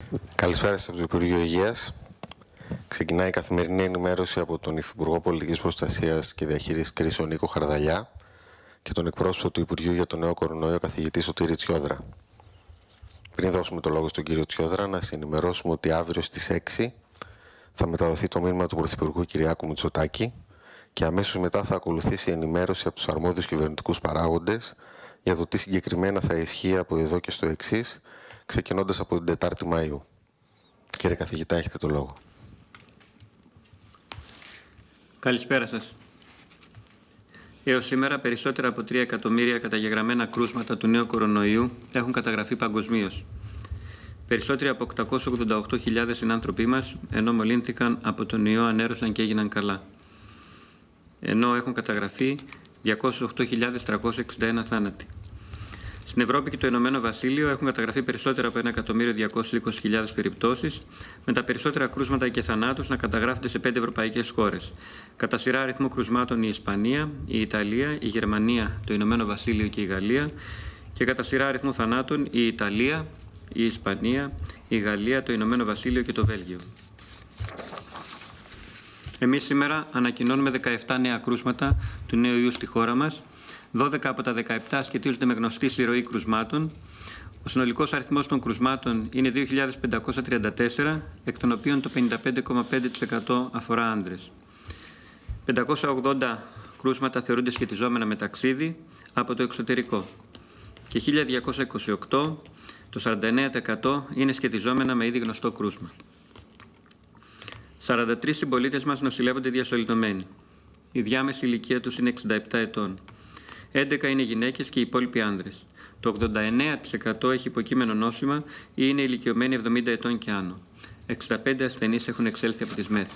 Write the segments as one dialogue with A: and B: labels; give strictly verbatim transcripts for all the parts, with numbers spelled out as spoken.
A: Καλησπέρα σας από το Υπουργείο Υγείας. Ξεκινάει η καθημερινή ενημέρωση από τον Υφυπουργό Πολιτικής Προστασίας και Διαχείρισης Κρίσεων Νίκο Χαρδαλιά και τον εκπρόσωπο του Υπουργείου για τον νέο κορονοϊό, καθηγητή Σωτήρη Τσιόδρα. Πριν δώσουμε το λόγο στον κύριο Τσιόδρα, να σας ενημερώσουμε ότι αύριο στις έξι θα μεταδοθεί το μήνυμα του Πρωθυπουργού Κυριάκου Μητσοτάκη και αμέσως μετά θα ακολουθήσει η ενημέρωση από τους αρμόδιους κυβερνητικούς παράγοντες για το τι συγκεκριμένα θα ισχύει από εδώ και στο εξής, ξεκινώντας από την Τετάρτη Μαΐου. Κύριε καθηγητά, έχετε το λόγο.
B: Καλησπέρα σας. Έως σήμερα, περισσότερα από τρία εκατομμύρια καταγεγραμμένα κρούσματα του νέου κορονοϊού έχουν καταγραφεί παγκοσμίως. Περισσότεροι από οκτακόσιες ογδόντα οκτώ χιλιάδες συνάνθρωποι μας, ενώ μολύνθηκαν από τον ιό, ανέρρωσαν και έγιναν καλά. Ενώ έχουν καταγραφεί διακόσιες οκτώ χιλιάδες τριακόσιοι εξήντα ένα θάνατοι. Στην Ευρώπη και το Ηνωμένο Βασίλειο έχουν καταγραφεί περισσότερα από ένα εκατομμύριο διακόσιες είκοσι χιλιάδες περιπτώσεις, με τα περισσότερα κρούσματα και θανάτους να καταγράφονται σε πέντε ευρωπαϊκές χώρες. Κατά σειρά αριθμό κρουσμάτων η Ισπανία, η Ιταλία, η Γερμανία, το Ηνωμένο Βασίλειο και η Γαλλία, και κατά σειρά αριθμό θανάτων η Ιταλία, η Ισπανία, η Γαλλία, το Ηνωμένο Βασίλειο και το Βέλγιο. Εμείς σήμερα ανακοινώνουμε δεκαεπτά νέα κρούσματα του νέου ιού στη χώρα μας. δώδεκα από τα δεκαεπτά σχετίζονται με γνωστή συρροή κρουσμάτων. Ο συνολικός αριθμός των κρουσμάτων είναι δύο χιλιάδες πεντακόσια τριάντα τέσσερα, εκ των οποίων το πενήντα πέντε κόμμα πέντε τοις εκατό αφορά άνδρες. πεντακόσια ογδόντα κρούσματα θεωρούνται σχετιζόμενα με ταξίδι από το εξωτερικό και χίλια διακόσια είκοσι οκτώ, το σαράντα εννέα τοις εκατό, είναι σχετιζόμενα με ήδη γνωστό κρούσμα. σαράντα τρεις συμπολίτες μας νοσηλεύονται διασωληνωμένοι. Η διάμεση ηλικία τους είναι εξήντα επτά ετών. έντεκα είναι γυναίκες και οι υπόλοιποι άνδρες. Το ογδόντα εννέα τοις εκατό έχει υποκείμενο νόσημα ή είναι ηλικιωμένοι εβδομήντα ετών και άνω. εξήντα πέντε ασθενείς έχουν εξέλθει από τις μέθη.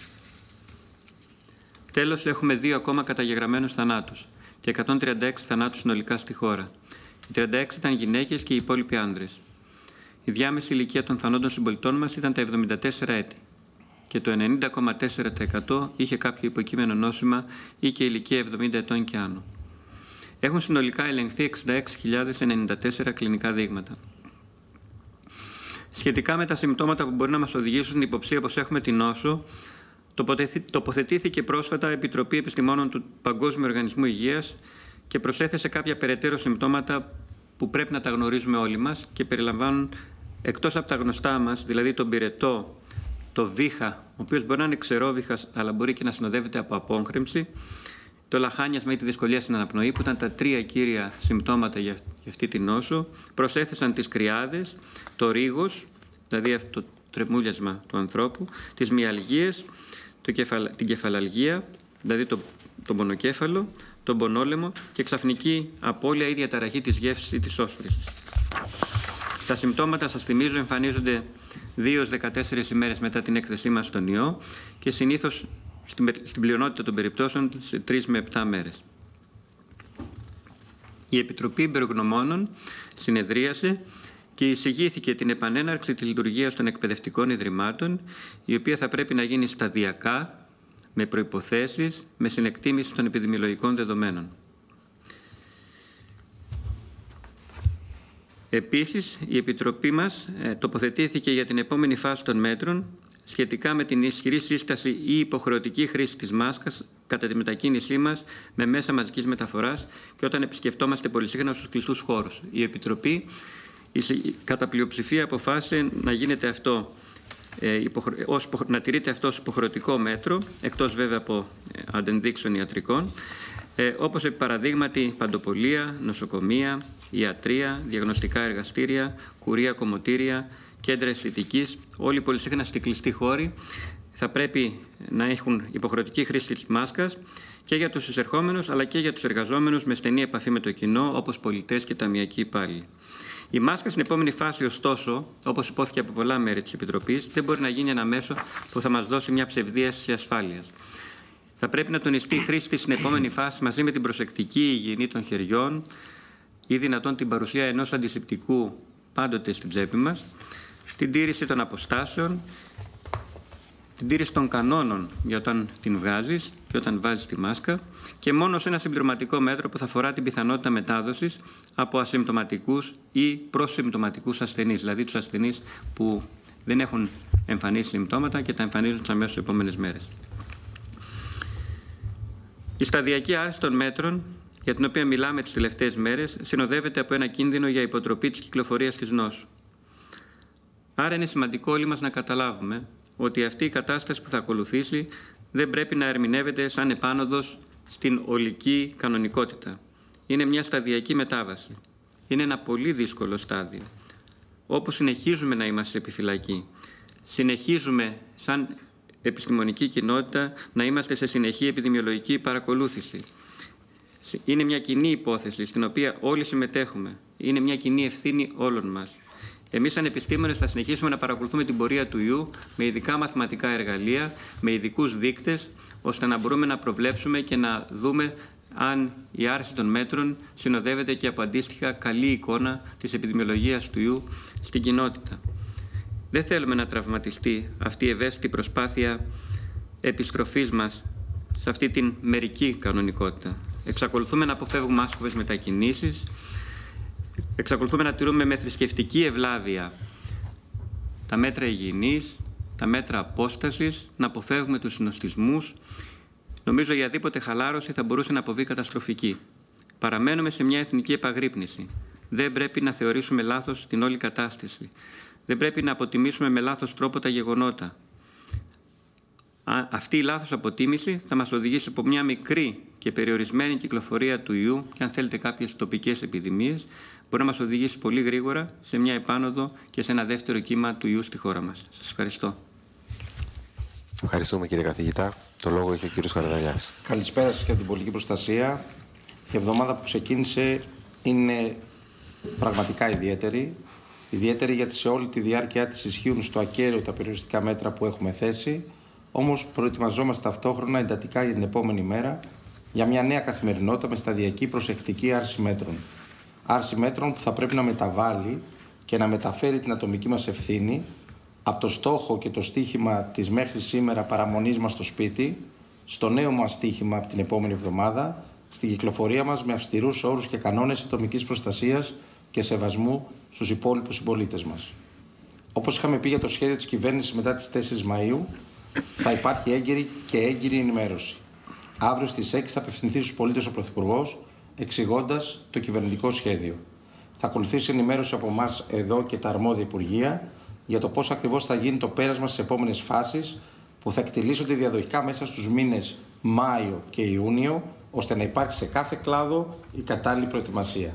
B: Τέλος, έχουμε δύο ακόμα καταγεγραμμένους θανάτους και εκατόν τριάντα έξι θανάτους συνολικά στη χώρα. Οι τριάντα έξι ήταν γυναίκες και οι υπόλοιποι άνδρες. Η διάμεση ηλικία των θανόντων συμπολιτών μας ήταν τα εβδομήντα τέσσερα έτη και το ενενήντα κόμμα τέσσερα τοις εκατό είχε κάποιο υποκείμενο νόσημα ή και ηλικία εβδομήντα ετών και άνω. Έχουν συνολικά ελεγχθεί εξήντα έξι χιλιάδες ενενήντα τέσσερα κλινικά δείγματα. Σχετικά με τα συμπτώματα που μπορεί να μας οδηγήσουν στην υποψία πως έχουμε την νόσο, τοποθετήθηκε πρόσφατα η Επιτροπή Επιστημόνων του Παγκόσμιου Οργανισμού Υγείας και προσέθεσε κάποια περαιτέρω συμπτώματα που πρέπει να τα γνωρίζουμε όλοι μας και περιλαμβάνουν, εκτός από τα γνωστά μας, δηλαδή τον πυρετό, το βήχα, ο οποίος μπορεί να είναι ξερόβηχας αλλά μπορεί και να συνοδεύεται από απόγχρεμψη, το λαχάνιασμα ή τη δυσκολία στην αναπνοή, που ήταν τα τρία κύρια συμπτώματα για αυτή την νόσο. Προσέθεσαν τις κρυάδες, το ρίγος, δηλαδή αυτό το τρεμούλιασμα του ανθρώπου, τις μυαλγίες, το κεφαλ, την κεφαλαλγία, δηλαδή το, τον πονοκέφαλο, τον πονόλαιμο και ξαφνική απώλεια ή διαταραχή της γεύσης ή της όσφρησης. Τα συμπτώματα, σας θυμίζω, εμφανίζονται δύο έως δεκατέσσερις ημέρες μετά την έκθεσή μας στον ιό και συνήθως στην πλειονότητα των περιπτώσεων σε τρεις με επτά μέρες. Η Επιτροπή Εμπειρογνωμόνων συνεδρίασε και εισηγήθηκε την επανέναρξη της λειτουργίας των εκπαιδευτικών ιδρυμάτων, η οποία θα πρέπει να γίνει σταδιακά, με προϋποθέσεις, με συνεκτίμηση των επιδημιολογικών δεδομένων. Επίσης, η Επιτροπή μας ε, τοποθετήθηκε για την επόμενη φάση των μέτρων σχετικά με την ισχυρή σύσταση ή υποχρεωτική χρήση της μάσκας κατά τη μετακίνησή μας με μέσα μαζικής μεταφοράς και όταν επισκεφτόμαστε πολυσύχνα στους κλειστούς χώρους. Η Επιτροπή κατά πλειοψηφία αποφάσισε να γίνεται αυτό, ε, ως, να τηρείται αυτό ως υποχρεωτικό μέτρο, εκτός βέβαια από ε, αντενδείξεων ιατρικών, ε, όπως επί παραδείγματι παντοπολία, νοσοκομεία, ιατρία, διαγνωστικά εργαστήρια, κουρεία, κομμωτήρια, κέντρα αισθητικής, όλοι οι πολυσύχναστοι κλειστοί χώροι θα πρέπει να έχουν υποχρεωτική χρήση της μάσκας και για τους εισερχόμενους αλλά και για τους εργαζόμενους με στενή επαφή με το κοινό, όπως πολιτές και ταμειακοί υπάλληλοι. Η μάσκα στην επόμενη φάση, ωστόσο, όπως υπόθηκε από πολλά μέρη της Επιτροπής, δεν μπορεί να γίνει ένα μέσο που θα μας δώσει μια ψευδή αίσθηση ασφάλειας. Θα πρέπει να τονιστεί η χρήση της στην επόμενη φάση μαζί με την προσεκτική υγιεινή των χεριών ή δυνατόν την παρουσία ενός αντισηπτικού πάντοτε στην τσέπη μας, την τήρηση των αποστάσεων, την τήρηση των κανόνων για όταν την βγάζεις και όταν βάζεις τη μάσκα και μόνο σε ένα συμπληρωματικό μέτρο που θα αφορά την πιθανότητα μετάδοσης από ασυμπτωματικούς ή προσυμπτωματικούς ασθενείς, δηλαδή τους ασθενείς που δεν έχουν εμφανίσει συμπτώματα και τα εμφανίζουν τις αμέσως επόμενες μέρες. Η σταδιακή άρση των μέτρων, για την οποία μιλάμε τις τελευταίες μέρες, συνοδεύεται από ένα κίνδυνο για υποτροπή της κυκλοφορίας της νόσου. Άρα είναι σημαντικό όλοι μας να καταλάβουμε ότι αυτή η κατάσταση που θα ακολουθήσει δεν πρέπει να ερμηνεύεται σαν επάνωδος στην ολική κανονικότητα. Είναι μια σταδιακή μετάβαση. Είναι ένα πολύ δύσκολο στάδιο, όπου συνεχίζουμε να είμαστε επιφυλακοί. Συνεχίζουμε σαν επιστημονική κοινότητα να είμαστε σε συνεχή επιδημιολογική παρακολούθηση. Είναι μια κοινή υπόθεση στην οποία όλοι συμμετέχουμε. Είναι μια κοινή ευθύνη όλων μας. Εμείς σαν επιστήμονες θα συνεχίσουμε να παρακολουθούμε την πορεία του ιού με ειδικά μαθηματικά εργαλεία, με ειδικούς δείκτες, ώστε να μπορούμε να προβλέψουμε και να δούμε αν η άρση των μέτρων συνοδεύεται και από αντίστοιχα καλή εικόνα της επιδημιολογίας του ιού στην κοινότητα. Δεν θέλουμε να τραυματιστεί αυτή η ευαίσθητη προσπάθεια επιστροφής μας σε αυτή την μερική κανονικότητα. Εξακολουθούμε να αποφεύγουμε άσκοπες μετακινήσεις, εξακολουθούμε να τηρούμε με θρησκευτική ευλάβεια τα μέτρα υγιεινής, τα μέτρα απόστασης, να αποφεύγουμε τους συνοστισμούς. Νομίζω η αδίποτε χαλάρωση θα μπορούσε να αποβεί καταστροφική. Παραμένουμε σε μια εθνική επαγρύπνηση. Δεν πρέπει να θεωρήσουμε λάθος την όλη κατάσταση. Δεν πρέπει να αποτιμήσουμε με λάθος τρόπο τα γεγονότα. Αυτή η λάθος αποτίμηση θα μας οδηγήσει από μια μικρή και περιορισμένη κυκλοφορία του ιού και αν θέλετε κάποιες τοπικές επιδημίες, μπορεί να μας οδηγήσει πολύ γρήγορα σε μια επάνωδο και σε ένα δεύτερο κύμα του ιού στη χώρα μας. Σας ευχαριστώ.
A: Ευχαριστούμε κύριε καθηγητά. Το λόγο έχει ο κύριος Χαρδαλιάς.
C: Καλησπέρα σας και από την πολιτική προστασία. Η εβδομάδα που ξεκίνησε είναι πραγματικά ιδιαίτερη. Ιδιαίτερη γιατί σε όλη τη διάρκεια της ισχύουν στο ακέραιο τα περιοριστικά μέτρα που έχουμε θέσει. Όμως προετοιμαζόμαστε ταυτόχρονα εντατικά για την επόμενη μέρα για μια νέα καθημερινότητα με σταδιακή προσεκτική άρση μέτρων. Άρση μέτρων που θα πρέπει να μεταβάλει και να μεταφέρει την ατομική μας ευθύνη από το στόχο και το στίχημα της μέχρι σήμερα παραμονής μας στο σπίτι, στο νέο μας στίχημα από την επόμενη εβδομάδα, στην κυκλοφορία μας με αυστηρούς όρους και κανόνες ατομικής προστασίας και σεβασμού στους υπόλοιπους συμπολίτες μας. Όπως είχαμε πει για το σχέδιο της κυβέρνησης μετά τις τέσσερις Μαΐου, θα υπάρχει έγκαιρη και έγκυρη ενημέρωση. Αύριο στις έξι θα απευθυνθεί στους πολίτες ο Πρωθυπουργός, εξηγώντας το κυβερνητικό σχέδιο. Θα ακολουθήσει ενημέρωση από εμάς εδώ και τα αρμόδια Υπουργεία για το πώς ακριβώς θα γίνει το πέρασμα στις επόμενες φάσεις που θα εκτελήσονται διαδοχικά μέσα στους μήνες Μάιο και Ιούνιο, ώστε να υπάρχει σε κάθε κλάδο η κατάλληλη προετοιμασία.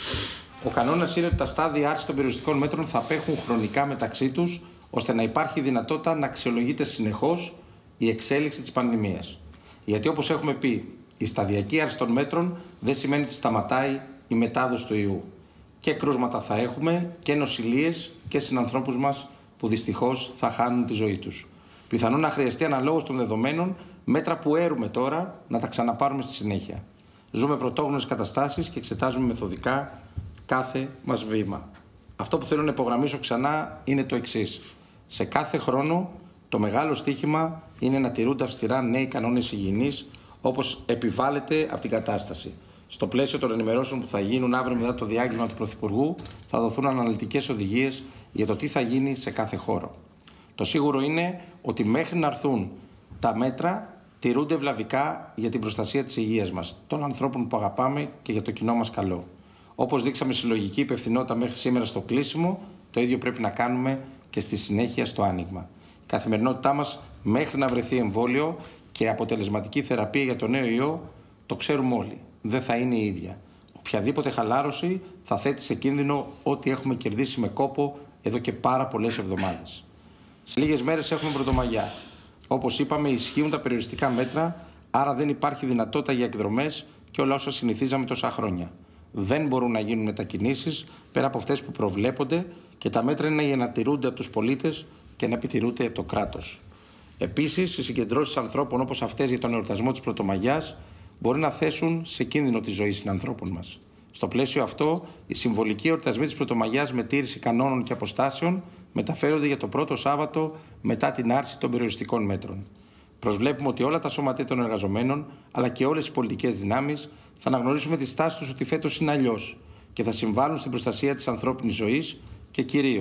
C: Ο κανόνας είναι ότι τα στάδια άρσης των περιοριστικών μέτρων θα απέχουν χρονικά μεταξύ τους, ώστε να υπάρχει δυνατότητα να αξιολογείται συνεχώς η εξέλιξη της πανδημίας. Γιατί όπως έχουμε πει, η σταδιακή άρση των μέτρων δεν σημαίνει ότι σταματάει η μετάδοση του ιού. Και κρούσματα θα έχουμε και νοσηλίες και συνανθρώπους μας που δυστυχώς θα χάνουν τη ζωή τους. Πιθανόν να χρειαστεί αναλόγως των δεδομένων μέτρα που έρουμε τώρα να τα ξαναπάρουμε στη συνέχεια. Ζούμε πρωτόγνωρες καταστάσεις και εξετάζουμε μεθοδικά κάθε μας βήμα. Αυτό που θέλω να υπογραμμίσω ξανά είναι το εξής. Σε κάθε χρόνο το μεγάλο στοίχημα είναι να τηρούνται αυστηρά νέοι κανόνες υγιεινής όπως επιβάλλεται από την κατάσταση. Στο πλαίσιο των ενημερώσεων που θα γίνουν αύριο μετά το διάγγελμα του Πρωθυπουργού, θα δοθούν αναλυτικές οδηγίες για το τι θα γίνει σε κάθε χώρο. Το σίγουρο είναι ότι μέχρι να έρθουν τα μέτρα, τηρούνται βλαβικά για την προστασία της υγείας μας, των ανθρώπων που αγαπάμε και για το κοινό μας καλό. Όπως δείξαμε συλλογική υπευθυνότητα μέχρι σήμερα στο κλείσιμο, το ίδιο πρέπει να κάνουμε και στη συνέχεια στο άνοιγμα. Η καθημερινότητά μας μέχρι να βρεθεί εμβόλιο και αποτελεσματική θεραπεία για το νέο ιό, το ξέρουμε όλοι. Δεν θα είναι η ίδια. Οποιαδήποτε χαλάρωση θα θέτει σε κίνδυνο ό,τι έχουμε κερδίσει με κόπο εδώ και πάρα πολλές εβδομάδες. Σε λίγες μέρες έχουμε Πρωτομαγιά. Όπως είπαμε, ισχύουν τα περιοριστικά μέτρα, άρα δεν υπάρχει δυνατότητα για εκδρομές και όλα όσα συνηθίζαμε τόσα χρόνια. Δεν μπορούν να γίνουν μετακινήσεις πέρα από αυτές που προβλέπονται και τα μέτρα είναι για να τηρούνται από τους πολίτες και να επιτηρούνται από το κράτος. Επίσης, οι συγκεντρώσεις ανθρώπων όπως αυτές για τον εορτασμό της Πρωτομαγιάς μπορεί να θέσουν σε κίνδυνο τη ζωή συνανθρώπων μας. Στο πλαίσιο αυτό, οι συμβολικοί εορτασμοί της Πρωτομαγιάς με τήρηση κανόνων και αποστάσεων μεταφέρονται για το πρώτο Σάββατο μετά την άρση των περιοριστικών μέτρων. Προσβλέπουμε ότι όλα τα σώματα των εργαζομένων, αλλά και όλες οι πολιτικές δυνάμεις, θα αναγνωρίσουμε τη στάση τους ότι φέτος είναι αλλιώς και θα συμβάλλουν στην προστασία της ανθρώπινης ζωής και κυρίως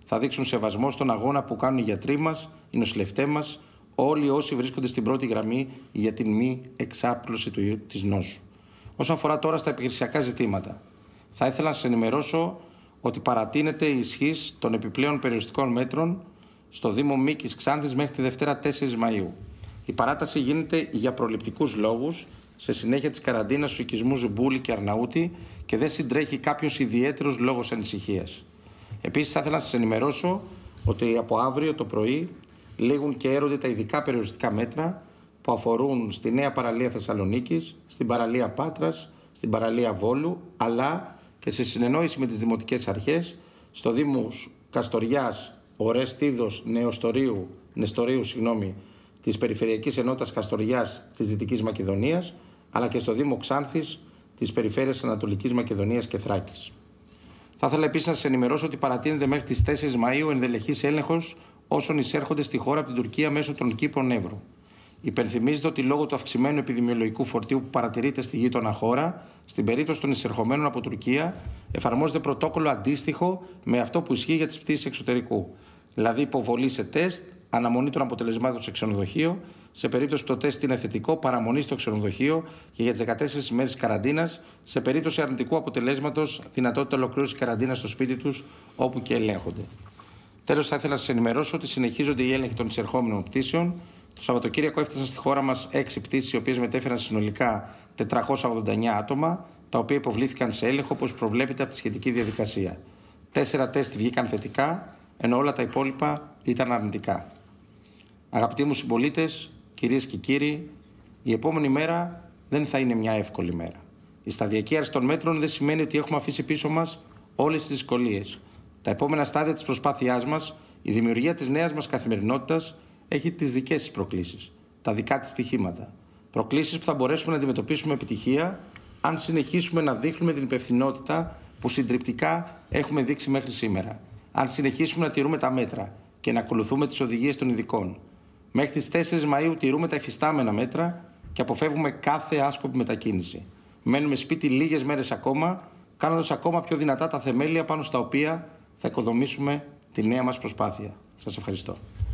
C: θα δείξουν σεβασμό στον αγώνα που κάνουν οι γιατροί μας, οι νοσηλευτές μας, όλοι όσοι βρίσκονται στην πρώτη γραμμή για την μη εξάπλωση της νόσου. Όσον αφορά τώρα στα επιχειρησιακά ζητήματα, θα ήθελα να σας ενημερώσω ότι παρατείνεται η ισχύς των επιπλέον περιοριστικών μέτρων στο Δήμο Μίκης Ξάνθης μέχρι τη Δευτέρα τέσσερις Μαΐου. Η παράταση γίνεται για προληπτικούς λόγους, σε συνέχεια της καραντίνας στους οικισμούς Ζουμπούλη και Αρναούτη και δεν συντρέχει κάποιος ιδιαίτερος λόγος ανησυχίας. Επίσης, θα ήθελα να σας ενημερώσω ότι από αύριο το πρωί λήγουν και έρονται τα ειδικά περιοριστικά μέτρα που αφορούν στη νέα παραλία Θεσσαλονίκης, στην παραλία Πάτρας, στην παραλία Βόλου, αλλά και σε συνεννόηση με τις δημοτικές αρχές στο Δήμο Καστοριάς, Ορέστιδος, Νεοστορίου, Νεστορίου, συγγνώμη, της Περιφερειακής Ενότητας Καστοριάς της Δυτικής Μακεδονίας, αλλά και στο Δήμο Ξάνθης της Περιφέρειας Ανατολικής Μακεδονίας και Θράκης. Θα ήθελα επίσης να σας ενημερώσω ότι παρατείνεται μέχρι τις τέσσερις Μαΐου ενδελεχής έλεγχος όσων εισέρχονται στη χώρα από την Τουρκία μέσω των Κύπρων Εύρου. Υπενθυμίζεται ότι λόγω του αυξημένου επιδημιολογικού φορτίου που παρατηρείται στη γείτονα χώρα, στην περίπτωση των εισερχομένων από Τουρκία, εφαρμόζεται πρωτόκολλο αντίστοιχο με αυτό που ισχύει για τις πτήσεις εξωτερικού. Δηλαδή, υποβολή σε τεστ, αναμονή των αποτελεσμάτων σε ξενοδοχείο, σε περίπτωση που το τεστ είναι θετικό, παραμονή στο ξενοδοχείο και για τις δεκατέσσερις ημέρες καραντίνας, σε περίπτωση αρνητικού αποτελέσματος, δυνατότητα ολοκλήρωσης καραντίνας στο σπίτι τους, όπου και ελέγχονται. Τέλος, θα ήθελα να σας ενημερώσω ότι συνεχίζονται οι έλεγχοι των εισερχόμενων πτήσεων. Το Σαββατοκύριακο έφτασαν στη χώρα μας έξι πτήσεις, οι οποίες μετέφεραν συνολικά τετρακόσια ογδόντα εννέα άτομα, τα οποία υποβλήθηκαν σε έλεγχο όπως προβλέπεται από τη σχετική διαδικασία. Τέσσερα τεστ βγήκαν θετικά, ενώ όλα τα υπόλοιπα ήταν αρνητικά. Αγαπητοί μου συμπολίτες, κυρίες και κύριοι, η επόμενη μέρα δεν θα είναι μια εύκολη μέρα. Η σταδιακή άρση των μέτρων δεν σημαίνει ότι έχουμε αφήσει πίσω μας όλες τις δυσκολίες. Τα επόμενα στάδια της προσπάθειάς μας, η δημιουργία της νέας μας καθημερινότητας, έχει τις δικές της προκλήσεις, τα δικά της στοιχήματα. Προκλήσεις που θα μπορέσουμε να αντιμετωπίσουμε με επιτυχία αν συνεχίσουμε να δείχνουμε την υπευθυνότητα που συντριπτικά έχουμε δείξει μέχρι σήμερα. Αν συνεχίσουμε να τηρούμε τα μέτρα και να ακολουθούμε τις οδηγίες των ειδικών. Μέχρι τις τέσσερις Μαΐου τηρούμε τα υφιστάμενα μέτρα και αποφεύγουμε κάθε άσκοπη μετακίνηση. Μένουμε σπίτι λίγες μέρες ακόμα, κάνοντας ακόμα πιο δυνατά τα θεμέλια πάνω στα οποία θα οικοδομήσουμε τη νέα μας προσπάθεια. Σας ευχαριστώ.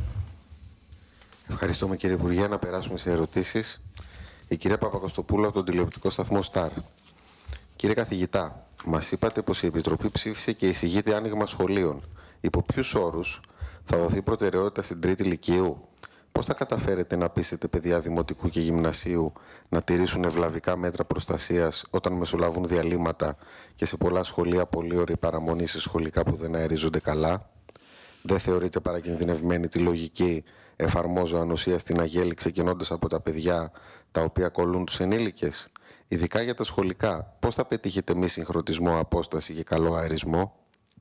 A: Ευχαριστούμε, κύριε Υπουργέ. Να περάσουμε σε ερωτήσεις. Η κυρία Παπακοστοπούλου από τον τηλεοπτικό σταθμό Σταρ. Κύριε καθηγητά, μας είπατε πως η Επιτροπή ψήφισε και εισηγείται άνοιγμα σχολείων. Υπό ποιους όρους θα δοθεί προτεραιότητα στην τρίτη λυκείου? Πώς θα καταφέρετε να πείσετε παιδιά δημοτικού και γυμνασίου να τηρήσουν ευλαβικά μέτρα προστασίας όταν μεσολαβούν διαλύματα και σε πολλά σχολεία πολλή ώρη παραμονή σε σχολικά που δεν αερίζονται καλά? Δεν θεωρείτε παρακινδυνευμένη τη λογική εφαρμόζω ανοσία στην αγέλη ξεκινώντας από τα παιδιά τα οποία κολλούν τους ενήλικες? Ειδικά για τα σχολικά, πώς θα πετύχετε μη συγχρονισμό, απόσταση και καλό αερισμό?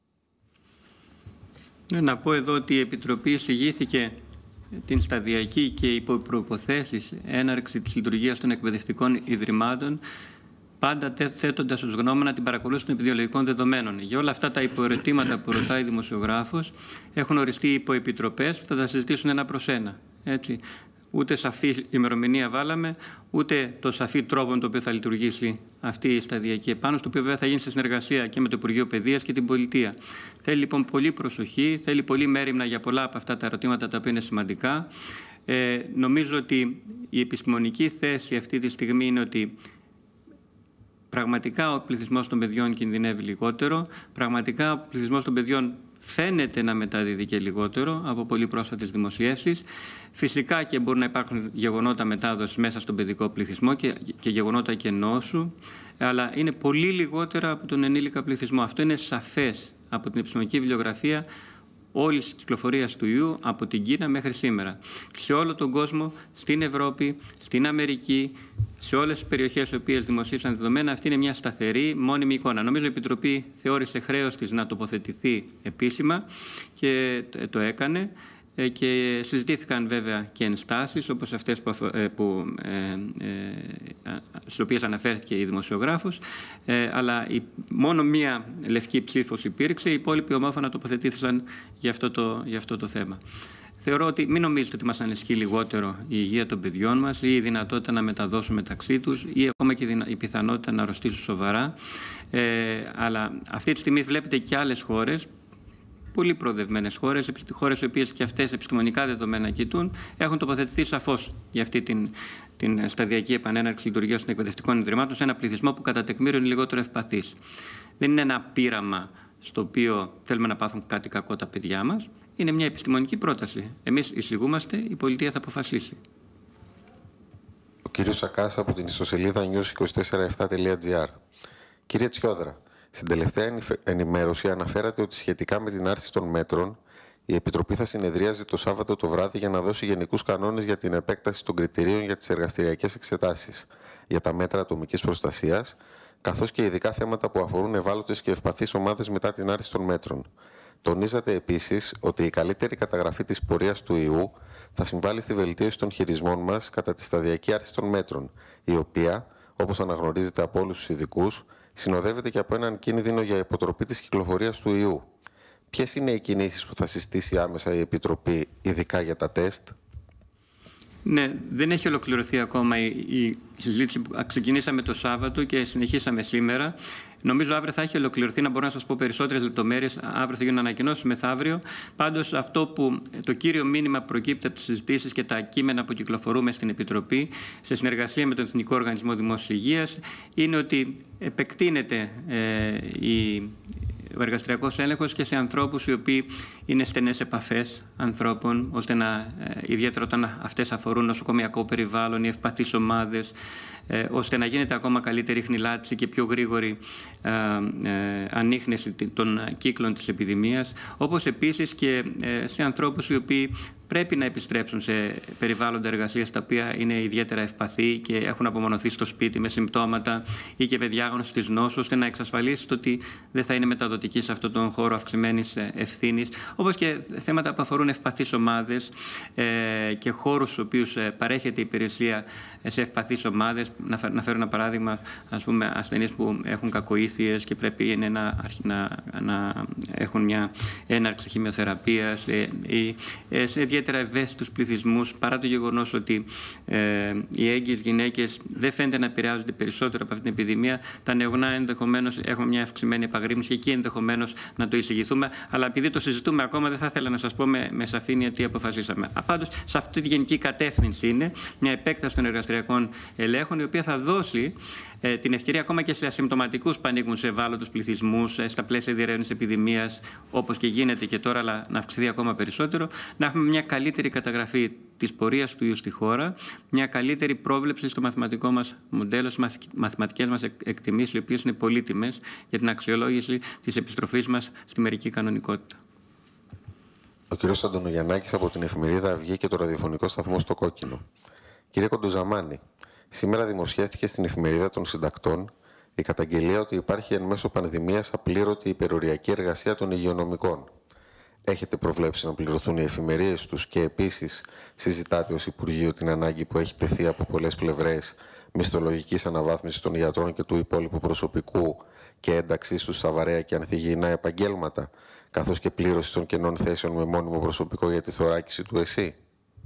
B: Να πω εδώ ότι η Επιτροπή εισηγήθηκε την σταδιακή και υπό προϋποθέσεις έναρξη της λειτουργίας των εκπαιδευτικών ιδρυμάτων, πάντα θέτοντας ως γνώμονα την παρακολούθηση των επιδημιολογικών δεδομένων. Για όλα αυτά τα υποερωτήματα που ρωτάει η δημοσιογράφος έχουν οριστεί υποεπιτροπές που θα τα συζητήσουν ένα προς ένα. Έτσι. Ούτε σαφή ημερομηνία βάλαμε, ούτε το σαφή τρόπο με το οποίο θα λειτουργήσει αυτή η σταδιακή επάνωση, το οποίο βέβαια θα γίνει σε συνεργασία και με το Υπουργείο Παιδείας και την Πολιτεία. Θέλει λοιπόν πολύ προσοχή, θέλει πολύ μέριμνα για πολλά από αυτά τα ερωτήματα τα οποία είναι σημαντικά. Ε, νομίζω ότι η επιστημονική θέση αυτή τη στιγμή είναι ότι πραγματικά ο πληθυσμός των παιδιών κινδυνεύει λιγότερο, πραγματικά ο πληθυσμός των παιδιών φαίνεται να μεταδίδει και λιγότερο από πολύ πρόσφατες δημοσιεύσεις. Φυσικά και μπορούν να υπάρχουν γεγονότα μετάδοσης μέσα στον παιδικό πληθυσμό και, και γεγονότα και νόσου, αλλά είναι πολύ λιγότερα από τον ενήλικα πληθυσμό. Αυτό είναι σαφές από την επιστημονική βιβλιογραφία όλης της κυκλοφορίας του ιού από την Κίνα μέχρι σήμερα. Σε όλο τον κόσμο, στην Ευρώπη, στην Αμερική, σε όλες τις περιοχές στις οποίες δημοσίευσαν δεδομένα, αυτή είναι μια σταθερή, μόνιμη εικόνα. Νομίζω η Επιτροπή θεώρησε χρέος της να τοποθετηθεί επίσημα και το έκανε. Και συζητήθηκαν βέβαια και ενστάσεις όπως αυτές που, που, ε, ε, στις οποίες αναφέρθηκε η δημοσιογράφος, ε, αλλά η, μόνο μία λευκή ψήφος υπήρξε, οι υπόλοιποι ομόφωνα τοποθετήθησαν για αυτό το, για αυτό το θέμα. Θεωρώ ότι μην νομίζετε ότι μας ανησυχεί λιγότερο η υγεία των παιδιών μας ή η δυνατότητα να μεταδώσουν μεταξύ τους ή ακόμα και η πιθανότητα να αρρωστήσουν σοβαρά, ε, αλλά αυτή τη στιγμή βλέπετε και άλλες χώρες πολύ προοδευμένες χώρες, χώρες οι οποίες και αυτές επιστημονικά δεδομένα κοιτούν, έχουν τοποθετηθεί σαφώς για αυτή την, την σταδιακή επανέναρξη λειτουργίας των εκπαιδευτικών ιδρυμάτων σε ένα πληθυσμό που κατά τεκμήριο είναι λιγότερο ευπαθής. Δεν είναι ένα πείραμα στο οποίο θέλουμε να πάθουν κάτι κακό τα παιδιά μας. Είναι μια επιστημονική πρόταση. Εμείς εισηγούμαστε, η πολιτεία θα αποφασίσει.
A: Ο κύριος Σακάς από την ιστοσελίδα νιους είκοσι τέσσερα επτά τελεία τζι άρ. Κύριε Τσιόδρα, στην τελευταία ενημέρωση αναφέρατε ότι σχετικά με την άρση των μέτρων, η Επιτροπή θα συνεδρίαζε το Σάββατο το βράδυ για να δώσει γενικούς κανόνες για την επέκταση των κριτηρίων για τις εργαστηριακές εξετάσεις, για τα μέτρα ατομικής προστασίας, καθώς και ειδικά θέματα που αφορούν ευάλωτες και ευπαθείς ομάδες μετά την άρση των μέτρων. Τονίζατε επίσης ότι η καλύτερη καταγραφή της πορείας του ιού θα συμβάλλει στη βελτίωση των χειρισμών μας κατά τη σταδιακή άρση των μέτρων, η οποία, όπως αναγνωρίζεται από όλους τους ειδικούς, συνοδεύεται και από έναν κίνδυνο για υποτροπή της κυκλοφορίας του ιού. Ποιες είναι οι κινήσεις που θα συστήσει άμεσα η Επιτροπή, ειδικά για τα τεστ?
B: Ναι, δεν έχει ολοκληρωθεί ακόμα η, η συζήτηση που ξεκινήσαμε το Σάββατο και συνεχίσαμε σήμερα. Νομίζω αύριο θα έχει ολοκληρωθεί, να μπορώ να σας πω περισσότερες λεπτομέρειες. Αύριο θα γίνουν ανακοινώσεις, μεθαύριο. Πάντως, αυτό που το κύριο μήνυμα προκύπτει από τις συζητήσεις και τα κείμενα που κυκλοφορούμε στην Επιτροπή, σε συνεργασία με τον Εθνικό Οργανισμό Δημόσιας Υγείας, είναι ότι επεκτείνεται ε, η. ο εργαστηριακός έλεγχος και σε ανθρώπους οι οποίοι είναι στενές επαφές ανθρώπων, ώστε να, ιδιαίτερα όταν αυτές αφορούν νοσοκομιακό περιβάλλον ή ευπαθείς ομάδες, ε, ώστε να γίνεται ακόμα καλύτερη χνηλάτιση και πιο γρήγορη ε, ε, ανίχνευση των κύκλων της επιδημίας, όπως επίσης και ε, σε ανθρώπους οι οποίοι πρέπει να επιστρέψουν σε περιβάλλοντα εργασίας τα οποία είναι ιδιαίτερα ευπαθή και έχουν απομονωθεί στο σπίτι με συμπτώματα ή και με διάγνωση της νόσου, ώστε να εξασφαλίσει ότι δεν θα είναι μεταδοτική σε αυτόν τον χώρο αυξημένης ευθύνης, όπως και θέματα που αφορούν ευπαθείς ομάδες ε, και χώρους στους οποίους παρέχεται η υπηρεσία σε ευπαθείς ομάδες. Να, να φέρω ένα παράδειγμα, ας πούμε, ασθενείς που έχουν κακοήθειες και πρέπει είναι να, να, να έχουν μια έναρξη χημειοθεραπείας ε, ή ε, σε ιδιαίτερα ευαίσθητους πληθυσμούς, παρά το γεγονός ότι ε, οι έγκυες γυναίκες δεν φαίνεται να επηρεάζονται περισσότερο από αυτή την επιδημία. Τα νεογνά ενδεχομένως έχουν μια αυξημένη επαγρύπνηση και εκεί ενδεχομένως να το εισηγηθούμε. Αλλά επειδή το συζητούμε ακόμα, δεν θα ήθελα να σας πω με, με σαφήνεια τι αποφασίσαμε. Πάντως, σε αυτή τη γενική κατεύθυνση είναι μια επέκταση των εργαστηριακών ελέγχων, η οποία θα δώσει ε, την ευκαιρία ακόμα και σε ασυμπτωματικούς που ανήκουν σε ευάλωτους πληθυσμούς, ε, στα πλαίσια διερεύνησης επιδημίας, όπως και γίνεται και τώρα, αλλά να αυξηθεί ακόμα περισσότερο, να έχουμε μια καλύτερη καταγραφή της πορείας του ιού στη χώρα, μια καλύτερη πρόβλεψη στο μαθηματικό μας μοντέλο, στις μαθηματικές μας εκτιμήσεις, οι οποίες είναι πολύτιμες για την αξιολόγηση της επιστροφής μας στη μερική κανονικότητα.
A: Ο κ. Αντωνογιαννάκης από την εφημερίδα Αυγή και το ραδιοφωνικό σταθμό στο Κόκκινο. Κύριε Κοντοζαμάνη, σήμερα δημοσιεύτηκε στην εφημερίδα των συντακτών η καταγγελία ότι υπάρχει εν μέσω πανδημίας απλήρωτη υπεροριακή εργασία των υγειονομικών. Έχετε προβλέψει να πληρωθούν οι εφημερίες τους και επίσης συζητάτε ως Υπουργείο την ανάγκη που έχει τεθεί από πολλές πλευρές μισθολογικής αναβάθμισης των γιατρών και του υπόλοιπου προσωπικού και ένταξής τους στα βαρέα και ανθυγιεινά επαγγέλματα, καθώς και πλήρωση των κενών θέσεων με μόνιμο προσωπικό για τη θωράκιση του ΕΣΥ?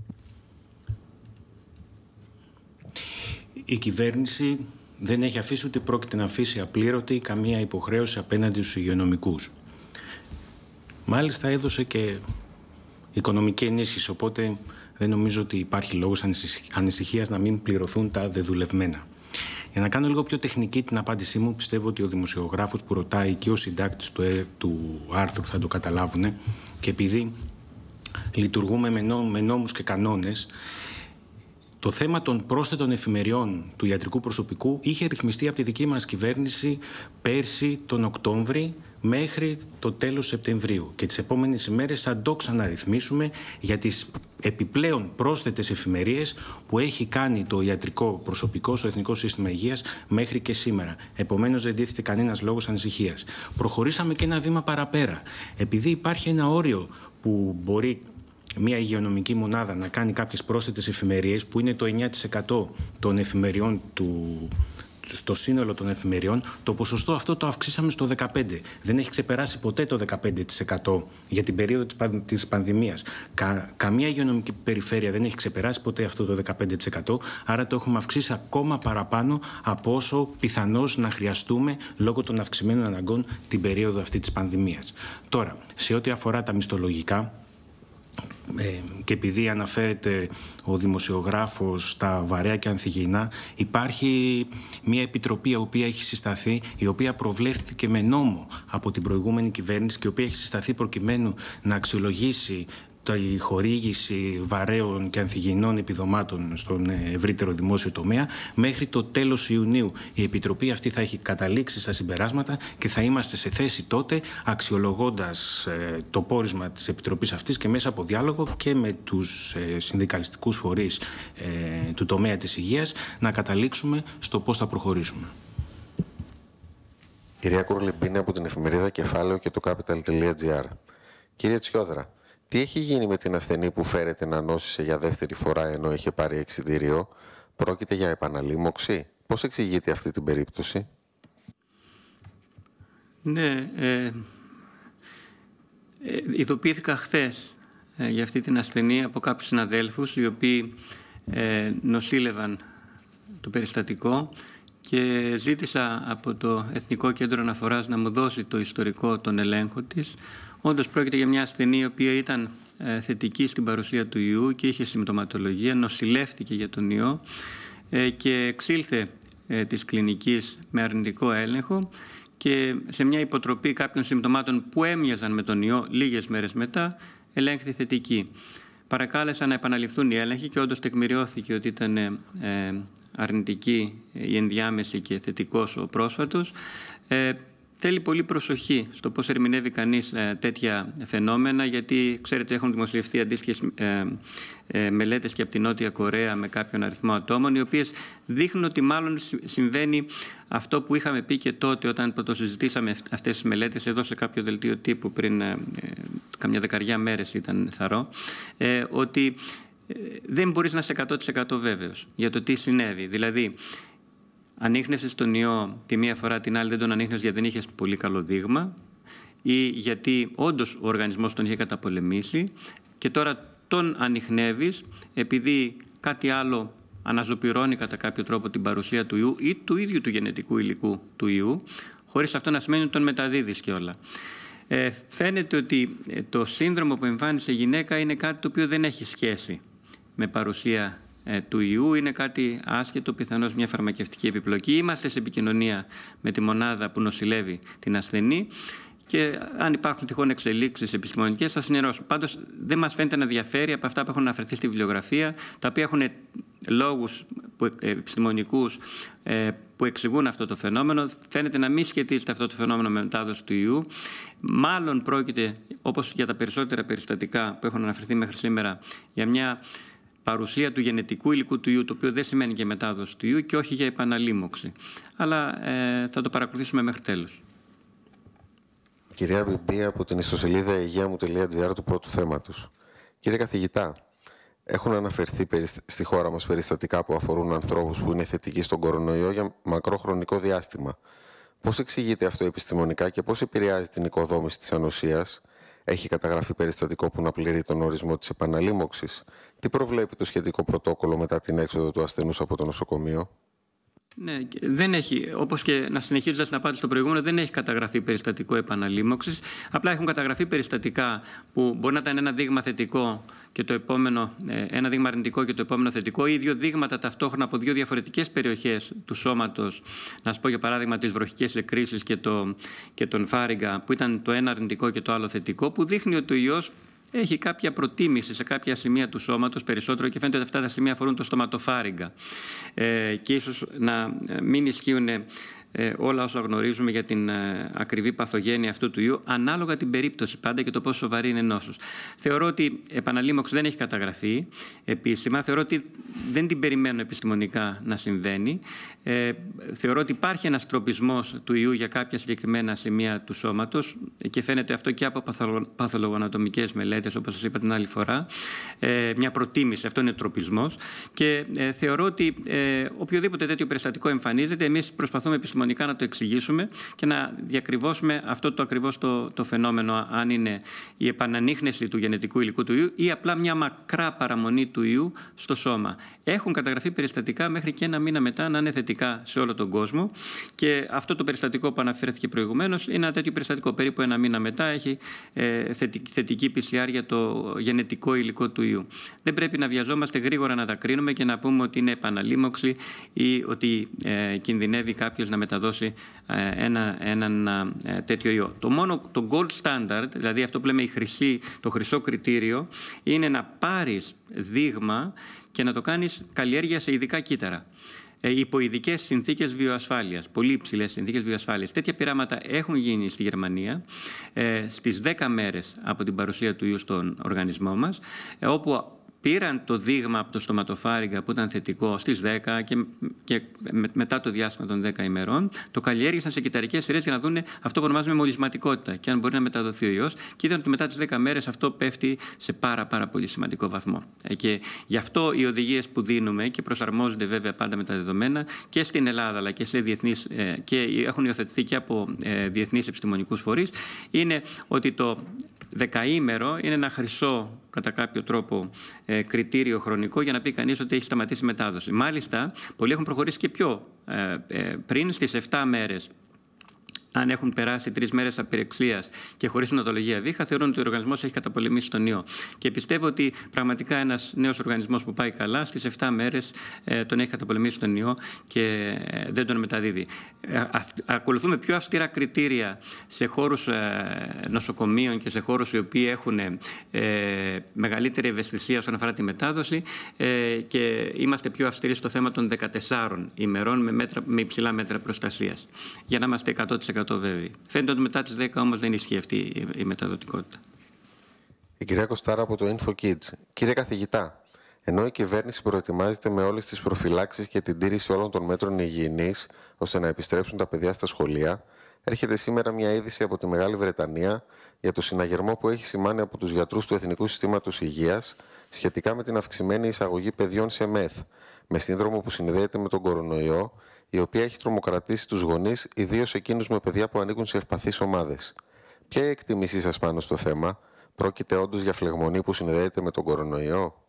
D: Η κυβέρνηση δεν έχει αφήσει ούτε πρόκειται να αφήσει απλήρωτη καμία υποχρέωση απέναντι στους υγειονομικούς. Μάλιστα έδωσε και οικονομική ενίσχυση, οπότε δεν νομίζω ότι υπάρχει λόγος ανησυχίας να μην πληρωθούν τα δεδουλευμένα. Για να κάνω λίγο πιο τεχνική την απάντησή μου, πιστεύω ότι ο δημοσιογράφος που ρωτάει και ο συντάκτης του, ε, του άρθρου θα το καταλάβουν, και επειδή λειτουργούμε με, νό, με νόμους και κανόνες, το θέμα των πρόσθετων εφημεριών του ιατρικού προσωπικού είχε ρυθμιστεί από τη δική μας κυβέρνηση πέρσι τον Οκτώβρη μέχρι το τέλος Σεπτεμβρίου. Και τις επόμενες ημέρες θα το ξαναρυθμίσουμε για τις επιπλέον πρόσθετες εφημερίες που έχει κάνει το ιατρικό προσωπικό στο Εθνικό Σύστημα Υγείας μέχρι και σήμερα. Επομένως δεν τίθεται κανένας λόγος ανησυχίας. Προχωρήσαμε και ένα βήμα παραπέρα. Επειδή υπάρχει ένα όριο που μπορεί μια υγειονομική μονάδα να κάνει κάποιες πρόσθετες εφημερίες, που είναι το εννιά τοις εκατό των εφημεριών του, στο σύνολο των εφημεριών, το ποσοστό αυτό το αυξήσαμε στο δεκαπέντε τοις εκατό. Δεν έχει ξεπεράσει ποτέ το δεκαπέντε τοις εκατό για την περίοδο της πανδημίας. Κα, καμία υγειονομική περιφέρεια δεν έχει ξεπεράσει ποτέ αυτό το δεκαπέντε τοις εκατό, άρα το έχουμε αυξήσει ακόμα παραπάνω από όσο πιθανώς να χρειαστούμε λόγω των αυξημένων αναγκών την περίοδο αυτή της πανδημίας. Τώρα, σε ό,τι αφορά τα μισθολογικά, Ε, και επειδή αναφέρεται ο δημοσιογράφος στα βαρέα και ανθυγιεινά, υπάρχει μια επιτροπή η οποία έχει συσταθεί, η οποία προβλέφθηκε με νόμο από την προηγούμενη κυβέρνηση και η οποία έχει συσταθεί προκειμένου να αξιολογήσει η χορήγηση βαρέων και ανθυγιεινών επιδομάτων στον ευρύτερο δημόσιο τομέα. Μέχρι το τέλος Ιουνίου η Επιτροπή αυτή θα έχει καταλήξει στα συμπεράσματα και θα είμαστε σε θέση τότε, αξιολογώντας ε, το πόρισμα της Επιτροπής αυτής και μέσα από διάλογο και με τους ε, συνδικαλιστικούς φορείς ε, του τομέα της υγείας, να καταλήξουμε στο πώς θα προχωρήσουμε.
A: Κυρία Κουρλιμπίνη από την εφημερίδα Κεφάλαιο και το capital.gr. Κύριε Τσιόδρα, τι έχει γίνει με την ασθενή που φέρεται να νόσησε για δεύτερη φορά ενώ είχε πάρει εξιτήριο? Πρόκειται για επαναλήμωξη? Πώς εξηγείται αυτή την περίπτωση?
B: Ναι, ε, ε, ειδοποιήθηκα χθες ε, για αυτή την ασθενή από κάποιους συναδέλφους οι οποίοι ε, νοσήλευαν το περιστατικό και ζήτησα από το Εθνικό Κέντρο Αναφοράς να μου δώσει το ιστορικό των ελέγχων της. Όντως πρόκειται για μια ασθενή η οποία ήταν ε, θετική στην παρουσία του ιού και είχε συμπτωματολογία, νοσηλεύτηκε για τον ιό ε, και εξήλθε ε, της κλινικής με αρνητικό έλεγχο και σε μια υποτροπή κάποιων συμπτωμάτων που έμοιαζαν με τον ιό λίγες μέρες μετά ελέγχθη θετική. Παρακάλεσαν να επαναληφθούν οι έλεγχοι και όντως τεκμηριώθηκε ότι ήταν ε, αρνητική η ενδιάμεση και θετικός ο πρόσφατος. Ε, Θέλει πολύ προσοχή στο πώς ερμηνεύει κανείς ε, τέτοια φαινόμενα, γιατί ξέρετε έχουν δημοσιευθεί αντίστοιχες ε, ε, μελέτες και από την Νότια Κορέα με κάποιον αριθμό ατόμων, οι οποίες δείχνουν ότι μάλλον συμβαίνει αυτό που είχαμε πει και τότε όταν το συζητήσαμε αυτές τις μελέτες εδώ σε κάποιο δελτίο τύπου πριν ε, ε, καμιά δεκαριά μέρες ήταν θαρώ, ε, ότι ε, δεν μπορείς να είσαι εκατό τοις εκατό βέβαιος για το τι συνέβη. Δηλαδή, ανίχνευσες τον ιό τη μία φορά, την άλλη δεν τον ανίχνευσες γιατί δεν είχες πολύ καλό δείγμα ή γιατί όντως ο οργανισμός τον είχε καταπολεμήσει και τώρα τον ανιχνεύεις επειδή κάτι άλλο αναζωπυρώνει κατά κάποιο τρόπο την παρουσία του ιού ή του ίδιου του γενετικού υλικού του ιού, χωρίς αυτό να σημαίνει ότι τον μεταδίδεις κιόλα. Ε, φαίνεται ότι το σύνδρομο που εμφάνισε η γυναίκα είναι κάτι το οποίο δεν έχει σχέση με παρουσία του ιού, είναι κάτι άσχετο, πιθανώς μια φαρμακευτική επιπλοκή. Είμαστε σε επικοινωνία με τη μονάδα που νοσηλεύει την ασθενή και αν υπάρχουν τυχόν εξελίξεις επιστημονικές θα συνενώσουν. Πάντως δεν μας φαίνεται να διαφέρει από αυτά που έχουν αναφερθεί στη βιβλιογραφία, τα οποία έχουν λόγους επιστημονικούς που εξηγούν αυτό το φαινόμενο. Φαίνεται να μην σχετίζεται αυτό το φαινόμενο με μετάδοση του ιού. Μάλλον πρόκειται, όπως για τα περισσότερα περιστατικά που έχουν αναφερθεί μέχρι σήμερα, για μια παρουσία του γενετικού υλικού του ιού, το οποίο δεν σημαίνει και μετάδοση του ιού και όχι για επαναλήμωξη. Αλλά ε, θα το παρακολουθήσουμε μέχρι τέλος.
A: Κυρία Μπιμπή από την ιστοσελίδα υγεία.gr του πρώτου θέματος. Κύριε καθηγητά, έχουν αναφερθεί στη χώρα μας περιστατικά που αφορούν ανθρώπους που είναι θετικοί στον κορονοϊό για μακρό χρονικό διάστημα. Πώς εξηγείται αυτό επιστημονικά και πώς επηρεάζει την οικοδόμηση της ανοσίας? Έχει καταγραφεί περιστατικό που να πληρεί τον ορισμό της επαναλήμωξης? Τι προβλέπει το σχετικό πρωτόκολλο μετά την έξοδο του ασθενούς από το νοσοκομείο?
B: Ναι, δεν έχει, όπως και να συνεχίζοντας να πάτε στο προηγούμενο, δεν έχει καταγραφεί περιστατικό επαναλήμωξης. Απλά έχουν καταγραφεί περιστατικά που μπορεί να ήταν ένα δείγμα θετικό και το επόμενο, ένα δείγμα αρνητικό και το επόμενο θετικό, ή δύο δείγματα ταυτόχρονα από δύο διαφορετικές περιοχές του σώματος. Να σας πω για παράδειγμα τις βροχικές εκκρίσεις και, το, και τον φάριγγα, που ήταν το ένα αρνητικό και το άλλο θετικό, που δείχνει ότι ο ιός έχει κάποια προτίμηση σε κάποια σημεία του σώματος περισσότερο και φαίνεται ότι αυτά τα σημεία αφορούν το στοματοφάριγγα ε, και ίσως να μην ισχύουν ε, όλα όσα γνωρίζουμε για την ε, ακριβή παθογένεια αυτού του ιού, ανάλογα την περίπτωση πάντα και το πόσο σοβαρή είναι η νόσος. Θεωρώ ότι επαναλήμωξη δεν έχει καταγραφεί επίσημα. Θεωρώ ότι δεν την περιμένω επιστημονικά να συμβαίνει. Ε, θεωρώ ότι υπάρχει ένας τροπισμός του ιού για κάποια συγκεκριμένα σημεία του σώματος και φαίνεται αυτό και από παθολογοανατομικές μελέτες, όπως σας είπα την άλλη φορά. Ε, μια προτίμηση, αυτό είναι τροπισμός. Και ε, θεωρώ ότι ε, οποιοδήποτε τέτοιο περιστατικό εμφανίζεται, εμείς προσπαθούμε επιστημονικά να το εξηγήσουμε και να διακριβώσουμε αυτό το ακριβώς το, το φαινόμενο, αν είναι η επανανίχνευση του γενετικού υλικού του ιού ή απλά μια μακρά παραμονή του ιού στο σώμα. Έχουν καταγραφεί περιστατικά μέχρι και ένα μήνα μετά να είναι θετικά σε όλο τον κόσμο και αυτό το περιστατικό που αναφέρθηκε προηγουμένως είναι ένα τέτοιο περιστατικό. Περίπου ένα μήνα μετά έχει ε, θετική πι σι αρ για το γενετικό υλικό του ιού. Δεν πρέπει να βιαζόμαστε γρήγορα να τα κρίνουμε και να πούμε ότι είναι επαναλήμωξη ή ότι ε, κινδυνεύει κάποιος να μεταδώσει ε, ένα, έναν ε, τέτοιο ιό. Το μόνο, το gold standard, δηλαδή αυτό που λέμε η χρυσή, το χρυσό κριτήριο, είναι να πάρεις δείγμα και να το κάνεις καλλιέργεια σε ειδικά κύτταρα. Ε, υπό ειδικές συνθήκες βιοασφάλειας, πολύ υψηλές συνθήκες βιοασφάλειας. Τέτοια πειράματα έχουν γίνει στη Γερμανία ε, στις δέκα μέρες από την παρουσία του ιού στον οργανισμό μας, ε, όπου πήραν το δείγμα από το στοματοφάρυγγα που ήταν θετικό στις δέκα και, και μετά το διάστημα των δέκα ημερών, το καλλιέργησαν σε κυτταρικές σειρές για να δουν αυτό που ονομάζουμε μολυσματικότητα και αν μπορεί να μεταδοθεί ο ιός. Και είδαν ότι μετά τις δέκα μέρες αυτό πέφτει σε πάρα, πάρα πολύ σημαντικό βαθμό. Και γι' αυτό οι οδηγίες που δίνουμε και προσαρμόζονται βέβαια πάντα με τα δεδομένα και στην Ελλάδα αλλά και σε διεθνείς, και έχουν υιοθετηθεί και από διεθνείς επιστημονικούς φορείς, είναι ότι το δεκαήμερο είναι ένα χρυσό κατά κάποιο τρόπο ε, κριτήριο χρονικό για να πει κανείς ότι έχει σταματήσει η μετάδοση. Μάλιστα, πολλοί έχουν προχωρήσει και πιο ε, ε, πριν, στις επτά μέρες. Αν έχουν περάσει τρεις μέρες απειρεξίας και χωρίς νοτολογία βήχα, θεωρούν ότι ο οργανισμός έχει καταπολεμήσει τον ιό. Και πιστεύω ότι πραγματικά ένας νέος οργανισμός που πάει καλά, στις επτά μέρες ε, τον έχει καταπολεμήσει τον ιό και ε, δεν τον μεταδίδει. Ε, α, ακολουθούμε πιο αυστηρά κριτήρια σε χώρους ε, νοσοκομείων και σε χώρους οι οποίοι έχουν ε, μεγαλύτερη ευαισθησία όσον αφορά τη μετάδοση ε, και είμαστε πιο αυστηροί στο θέμα των δεκατεσσάρων ημερών με, μέτρα, με υψηλά μέτρα προστασίας. Για να είμαστε εκατό τοις εκατό βέβαιοι. Φαίνεται ότι μετά τις δέκα όμως δεν ισχύει αυτή η μεταδοτικότητα.
A: Η κυρία Κωστάρα από το InfoKids. Κύριε καθηγητά, ενώ η κυβέρνηση προετοιμάζεται με όλες τις προφυλάξεις και την τήρηση όλων των μέτρων υγιεινής ώστε να επιστρέψουν τα παιδιά στα σχολεία, έρχεται σήμερα μια είδηση από τη Μεγάλη Βρετανία για το συναγερμό που έχει σημάνει από τους γιατρούς του Εθνικού Συστήματος Υγείας σχετικά με την αυξημένη εισαγωγή παιδιών σε μεθ, με σύνδρομο που συνδέεται με τον κορονοϊό, η οποία έχει τρομοκρατήσει τους γονείς, ιδίως εκείνους με παιδιά που ανήκουν σε ευπαθείς ομάδες. Ποια είναι η εκτίμησή σας πάνω στο θέμα? Πρόκειται όντως για φλεγμονή που συνδέεται με τον κορονοϊό?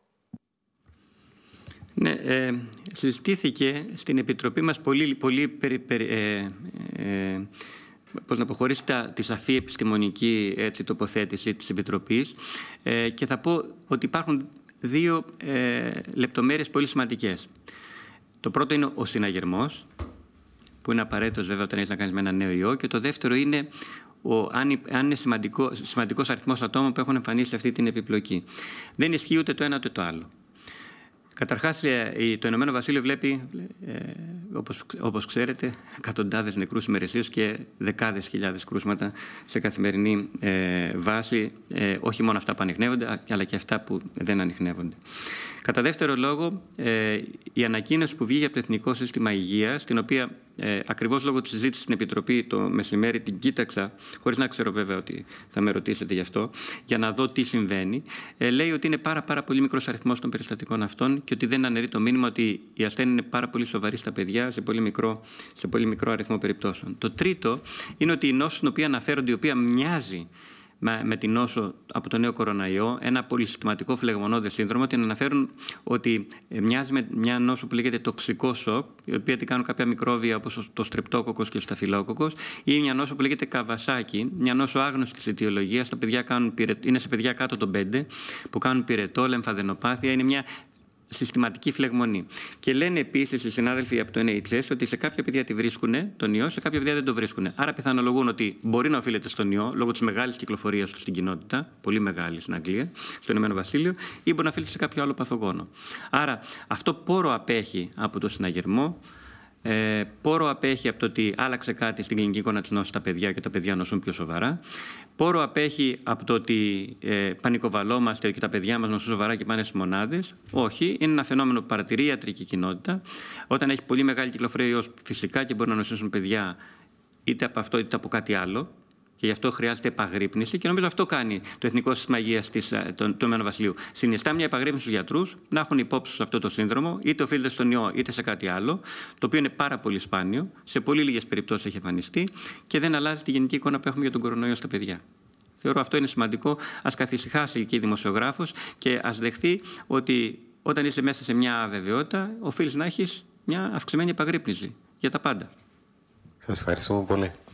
B: Ναι, ε, συζητήθηκε στην Επιτροπή μας πολύ, πολύ περι, περι, ε, ε, πώς να αποχωρήσει τη σαφή επιστημονική έτσι, τοποθέτηση της Επιτροπής ε, και θα πω ότι υπάρχουν δύο ε, λεπτομέρειες πολύ σημαντικές. Το πρώτο είναι ο συναγερμός, που είναι απαραίτητος βέβαια όταν έχεις να κάνεις με ένα νέο ιό, και το δεύτερο είναι ο, αν, αν είναι σημαντικό, σημαντικός αριθμός ατόμων που έχουν εμφανίσει αυτή την επιπλοκή. Δεν ισχύει ούτε το ένα ούτε το άλλο. Καταρχάς, το Ηνωμένο Βασίλειο βλέπει, ε, όπως, όπως ξέρετε, εκατοντάδες νεκρούς ημερησίως και δεκάδες χιλιάδες κρούσματα σε καθημερινή ε, βάση, ε, όχι μόνο αυτά που ανιχνεύονται, αλλά και αυτά που δεν ανιχνεύονται. Κατά δεύτερο λόγο, ε, η ανακοίνωση που βγήκε από το Εθνικό Σύστημα Υγείας, την οποία ε, ακριβώς λόγω της συζήτησης στην Επιτροπή το μεσημέρι την κοίταξα, χωρίς να ξέρω βέβαια ότι θα με ρωτήσετε γι' αυτό, για να δω τι συμβαίνει, ε, λέει ότι είναι πάρα, πάρα πολύ μικρός αριθμός των περιστατικών αυτών και ότι δεν αναιρεί το μήνυμα ότι η ασθένεια είναι πάρα πολύ σοβαρή στα παιδιά σε πολύ μικρό, σε πολύ μικρό αριθμό περιπτώσεων. Το τρίτο είναι ότι η νόσο στην οποία αναφέρονται, η οποία μοιάζει με την νόσο από το νέο κοροναϊό, ένα πολυσυστηματικό φλεγμονώδες σύνδρομο, την αναφέρουν ότι μοιάζει με μια νόσο που λέγεται τοξικό σοκ, η οποία την κάνουν κάποια μικρόβια όπως το στρεπτόκοκος και ο σταφυλόκοκος, ή μια νόσο που λέγεται καβασάκι, μια νόσο άγνωστης αιτιολογίας, είναι σε παιδιά κάτω των πέντε, που κάνουν πυρετό, λεμφαδενοπάθεια, είναι μια συστηματική φλεγμονή. Και λένε επίσης οι συνάδελφοι από το Εν Έιτς Ες ότι σε κάποια παιδιά τη βρίσκουν τον ιό, σε κάποια παιδιά δεν το βρίσκουν. Άρα πιθανολογούν ότι μπορεί να οφείλεται στον ιό λόγω της μεγάλης κυκλοφορίας του στην κοινότητα, πολύ μεγάλη στην Αγγλία, στο Ηνωμένο Βασίλειο, ή μπορεί να οφείλεται σε κάποιο άλλο παθογόνο. Άρα αυτό πόρο απέχει από το συναγερμό Ε, πόρο απέχει από το ότι άλλαξε κάτι στην κλινική εικόνα της νόσου στα παιδιά και τα παιδιά νοσούν πιο σοβαρά. Πόρο απέχει από το ότι ε, πανικοβαλόμαστε και τα παιδιά μας νοσούν σοβαρά και πάνε στις μονάδες. Όχι, είναι ένα φαινόμενο που παρατηρεί η ιατρική κοινότητα. Όταν έχει πολύ μεγάλη κυκλοφορία ιός, φυσικά και μπορεί να νοσήσουν παιδιά είτε από αυτό είτε από κάτι άλλο. Και γι' αυτό χρειάζεται επαγρύπνηση και νομίζω αυτό κάνει το Εθνικό Σύστημα Υγείας του Ηνωμένου Βασιλείου. Συνιστά μια επαγρύπνηση στους γιατρούς να έχουν υπόψη σε αυτό το σύνδρομο, είτε οφείλεται στον ιό είτε σε κάτι άλλο, το οποίο είναι πάρα πολύ σπάνιο, σε πολύ λίγες περιπτώσεις έχει εμφανιστεί και δεν αλλάζει τη γενική εικόνα που έχουμε για τον κορονοϊό στα παιδιά. Θεωρώ αυτό είναι σημαντικό. Ας καθησυχάσει και η δημοσιογράφος και ας δεχθεί ότι όταν είσαι μέσα σε μια αβεβαιότητα, οφείλεις να έχεις μια αυξημένη επαγρύπνηση για τα πάντα.
A: Σας ευχαριστούμε πολύ.